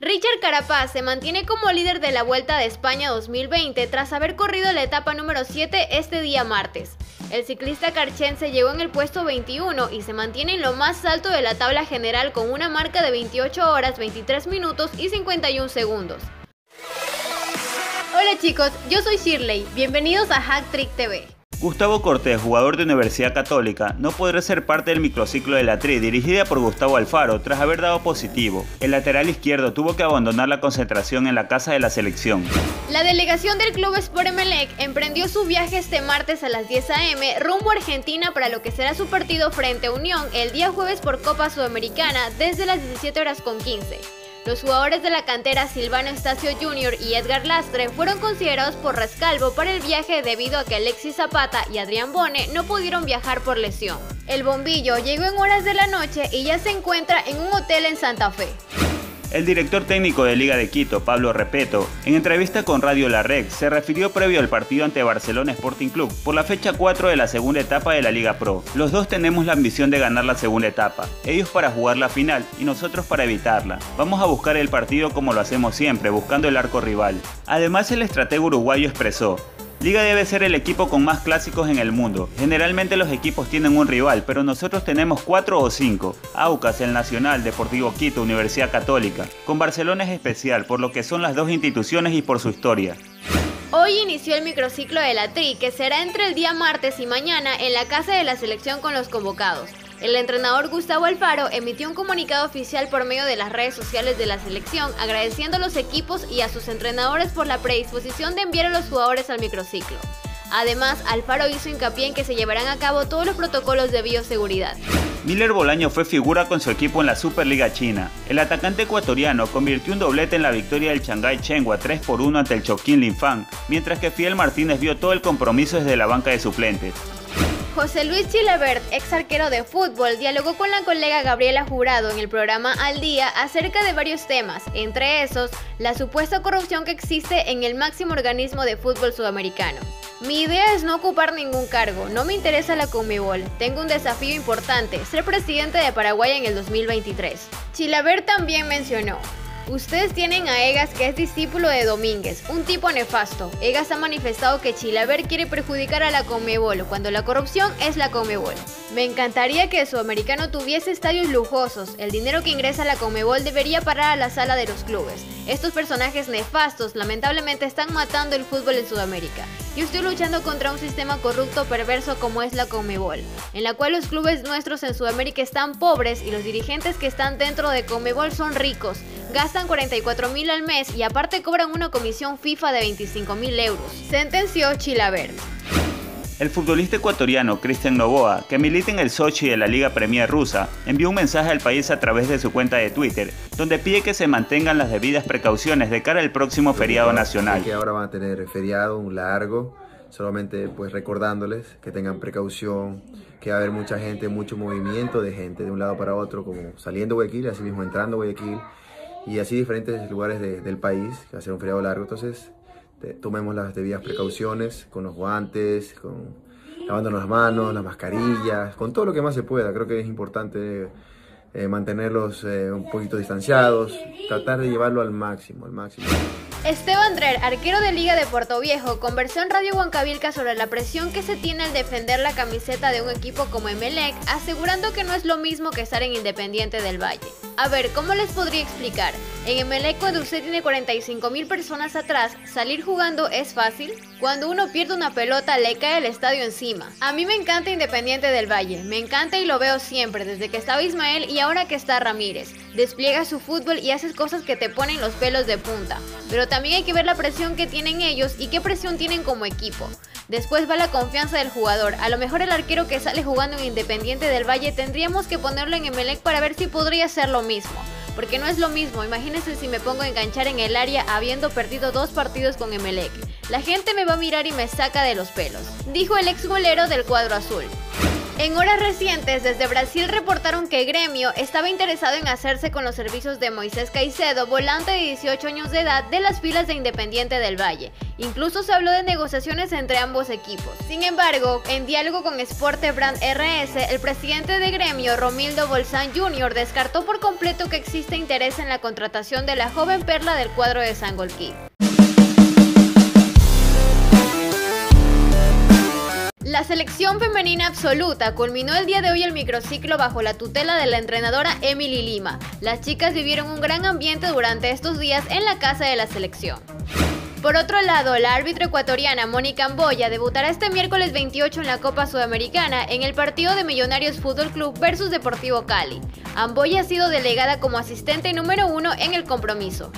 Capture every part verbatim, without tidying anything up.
Richard Carapaz se mantiene como líder de la Vuelta de España dos mil veinte tras haber corrido la etapa número siete este día martes. El ciclista carchense llegó en el puesto veintiuno y se mantiene en lo más alto de la tabla general con una marca de veintiocho horas, veintitrés minutos y cincuenta y un segundos. Hola chicos, yo soy Shirley, bienvenidos a Hack Trick T V. Gustavo Cortés, jugador de Universidad Católica, no podrá ser parte del microciclo de la Tri dirigida por Gustavo Alfaro tras haber dado positivo. El lateral izquierdo tuvo que abandonar la concentración en la casa de la selección. La delegación del Club Sport Emelec emprendió su viaje este martes a las diez a eme rumbo a Argentina para lo que será su partido frente a Unión el día jueves por Copa Sudamericana desde las diecisiete horas con quince. Los jugadores de la cantera Silvano Estacio junior y Edgar Lastre fueron considerados por Rescalvo para el viaje debido a que Alexis Zapata y Adrián Bone no pudieron viajar por lesión. El bombillo llegó en horas de la noche y ya se encuentra en un hotel en Santa Fe. El director técnico de Liga de Quito, Pablo Repeto, en entrevista con Radio La Rec, se refirió previo al partido ante Barcelona Sporting Club por la fecha cuatro de la segunda etapa de la Liga Pro. Los dos tenemos la ambición de ganar la segunda etapa, ellos para jugar la final y nosotros para evitarla. Vamos a buscar el partido como lo hacemos siempre, buscando el arco rival. Además, el estratega uruguayo expresó: Liga debe ser el equipo con más clásicos en el mundo. Generalmente los equipos tienen un rival, pero nosotros tenemos cuatro o cinco. Aucas, el Nacional, Deportivo Quito, Universidad Católica. Con Barcelona es especial, por lo que son las dos instituciones y por su historia. Hoy inició el microciclo de la Tri, que será entre el día martes y mañana en la casa de la selección con los convocados. El entrenador Gustavo Alfaro emitió un comunicado oficial por medio de las redes sociales de la selección, agradeciendo a los equipos y a sus entrenadores por la predisposición de enviar a los jugadores al microciclo. Además, Alfaro hizo hincapié en que se llevarán a cabo todos los protocolos de bioseguridad. Miller Bolaño fue figura con su equipo en la Superliga China. El atacante ecuatoriano convirtió un doblete en la victoria del Shanghái Shenhua tres por uno ante el Chongqing Linfang, mientras que Fidel Martínez vio todo el compromiso desde la banca de suplentes. José Luis Chilavert, ex arquero de fútbol, dialogó con la colega Gabriela Jurado en el programa Al Día acerca de varios temas, entre esos, la supuesta corrupción que existe en el máximo organismo de fútbol sudamericano. Mi idea es no ocupar ningún cargo, no me interesa la Conmebol, tengo un desafío importante, ser presidente de Paraguay en el dos mil veintitrés. Chilavert también mencionó: ustedes tienen a Egas, que es discípulo de Domínguez, un tipo nefasto. Egas ha manifestado que Chilavert quiere perjudicar a la Conmebol, cuando la corrupción es la Conmebol. Me encantaría que el sudamericano tuviese estadios lujosos. El dinero que ingresa a la Conmebol debería parar a la sala de los clubes. Estos personajes nefastos lamentablemente están matando el fútbol en Sudamérica. Yo estoy luchando contra un sistema corrupto perverso como es la Conmebol, en la cual los clubes nuestros en Sudamérica están pobres y los dirigentes que están dentro de Conmebol son ricos. Gastan cuarenta y cuatro mil al mes y aparte cobran una comisión FIFA de veinticinco mil euros, sentenció Chilavert. El futbolista ecuatoriano Cristian Novoa, que milita en el Sochi de la Liga Premier rusa, envió un mensaje al país a través de su cuenta de Twitter, donde pide que se mantengan las debidas precauciones de cara al próximo feriado nacional. Que ahora van a tener feriado, un largo, solamente pues recordándoles que tengan precaución, que va a haber mucha gente, mucho movimiento de gente de un lado para otro, como saliendo de Guayaquil, así mismo entrando a Guayaquil, y así diferentes lugares de, del país, que va a ser un feriado largo. Entonces te, tomemos las debidas precauciones con los guantes, con lavándonos las manos, las mascarillas, con todo lo que más se pueda. Creo que es importante eh, mantenerlos eh, un poquito distanciados, tratar de llevarlo al máximo, al máximo. Esteban Drer, arquero de Liga de Puerto Viejo, conversó en Radio Huancavilca sobre la presión que se tiene al defender la camiseta de un equipo como Emelec, asegurando que no es lo mismo que estar en Independiente del Valle. A ver, ¿cómo les podría explicar? En Emelec, cuando usted tiene cuarenta y cinco mil personas atrás, ¿salir jugando es fácil? Cuando uno pierde una pelota, le cae el estadio encima. A mí me encanta Independiente del Valle, me encanta y lo veo siempre, desde que estaba Ismael y ahora que está Ramírez. Despliega su fútbol y haces cosas que te ponen los pelos de punta. Pero también hay que ver la presión que tienen ellos y qué presión tienen como equipo. Después va la confianza del jugador. A lo mejor el arquero que sale jugando en Independiente del Valle tendríamos que ponerlo en Emelec para ver si podría ser lo mismo. Porque no es lo mismo, imagínense si me pongo a enganchar en el área habiendo perdido dos partidos con Emelec. La gente me va a mirar y me saca de los pelos, dijo el ex golero del cuadro azul. En horas recientes, desde Brasil reportaron que Gremio estaba interesado en hacerse con los servicios de Moisés Caicedo, volante de dieciocho años de edad de las filas de Independiente del Valle. Incluso se habló de negociaciones entre ambos equipos. Sin embargo, en diálogo con Sporte Brand R S, el presidente de Gremio, Romildo Bolzán junior, descartó por completo que existe interés en la contratación de la joven perla del cuadro de Sangolquí. La selección femenina absoluta culminó el día de hoy el microciclo bajo la tutela de la entrenadora Emily Lima. Las chicas vivieron un gran ambiente durante estos días en la casa de la selección. Por otro lado, la árbitra ecuatoriana Mónica Amboya debutará este miércoles veintiocho en la Copa Sudamericana en el partido de Millonarios Fútbol Club versus Deportivo Cali. Amboya ha sido delegada como asistente número uno en el compromiso.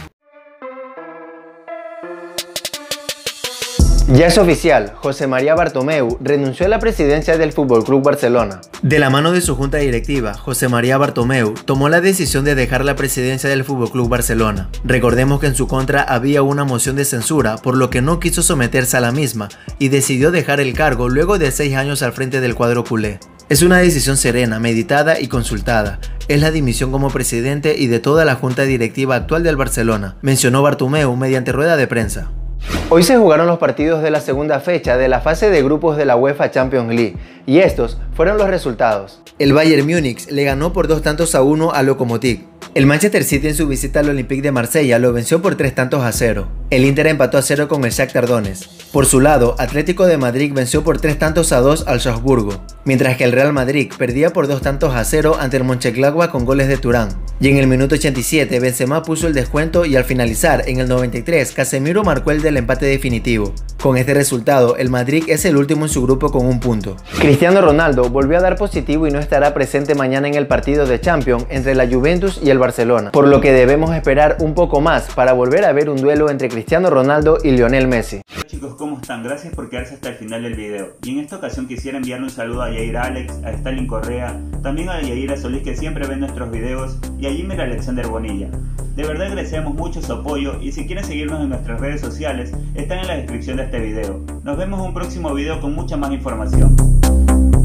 Ya es oficial, José María Bartomeu renunció a la presidencia del F C Barcelona. De la mano de su junta directiva, José María Bartomeu tomó la decisión de dejar la presidencia del F C Barcelona. Recordemos que en su contra había una moción de censura, por lo que no quiso someterse a la misma y decidió dejar el cargo luego de seis años al frente del cuadro culé. Es una decisión serena, meditada y consultada. Es la dimisión como presidente y de toda la junta directiva actual del Barcelona, mencionó Bartomeu mediante rueda de prensa. Hoy se jugaron los partidos de la segunda fecha de la fase de grupos de la UEFA Champions League y estos fueron los resultados. El Bayern Múnich le ganó por dos tantos a uno al Lokomotiv. El Manchester City en su visita al Olympique de Marsella lo venció por tres tantos a cero. El Inter empató a cero con el Shakhtar Donetsk. Por su lado, Atlético de Madrid venció por tres tantos a dos al Salzburgo, mientras que el Real Madrid perdía por dos tantos a cero ante el Mönchengladbach con goles de Turán. Y en el minuto ochenta y siete Benzema puso el descuento y al finalizar en el noventa y tres Casemiro marcó el del empate definitivo. Con este resultado, el Madrid es el último en su grupo con un punto. Cristiano Ronaldo volvió a dar positivo y no estará presente mañana en el partido de Champions entre la Juventus y el Barcelona, por lo que debemos esperar un poco más para volver a ver un duelo entre Cristiano Ronaldo y Lionel Messi. Hola chicos, ¿cómo están? Gracias por quedarse hasta el final del video. Y en esta ocasión quisiera enviarle un saludo a Yair Alex, a Stalin Correa, también a Yaira Solís que siempre ven nuestros videos y a Jimmer Alexander Bonilla. De verdad agradecemos mucho su apoyo y si quieren seguirnos en nuestras redes sociales están en la descripción de este video. Nos vemos en un próximo video con mucha más información.